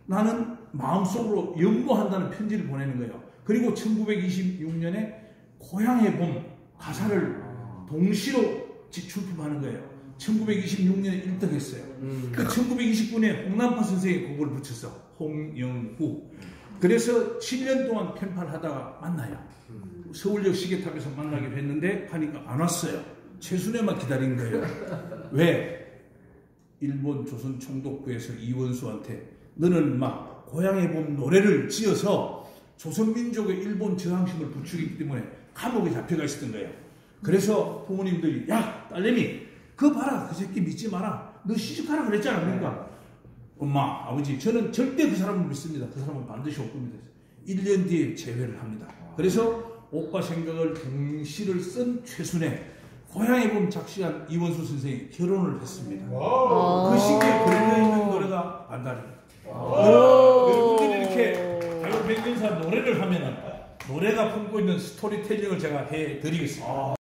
나는 마음속으로 연구한다는 편지를 보내는 거예요. 그리고 1926년에 고향의 봄 가사를 동시로 출품하는 거예요. 1926년에 1등 했어요. 그 1929년에 홍남파 선생이 그걸 붙였어. 홍영후. 그래서 7년 동안 펜팔 하다가 만나요. 서울역 시계탑에서 만나기로 했는데 하니까 안 왔어요. 최순애만 기다린 거예요. 왜? 일본 조선 총독부에서 이원수한테 너는 막 고향의 봄 노래를 지어서 조선민족의 일본 저항심을 부추기기 때문에 감옥에 잡혀가 있었던 거예요. 그래서 부모님들이 야 딸내미 그거 봐라 그 새끼 믿지 마라 너 시집가라 그랬잖아. 그러니까 엄마 아버지 저는 절대 그 사람을 믿습니다. 그 사람은 반드시 올 겁니다. 1년 뒤에 재회를 합니다. 그래서 오빠 생각을 동시를 쓴 최순애 고향의 봄 작시한 이원수 선생이 결혼을 했습니다. 그 시기에 걸려있는 노래가 반달입니다. 여러분들이 이렇게 가요 백년사 노래를 하면은 노래가 품고 있는 스토리텔링을 제가 해드리겠습니다.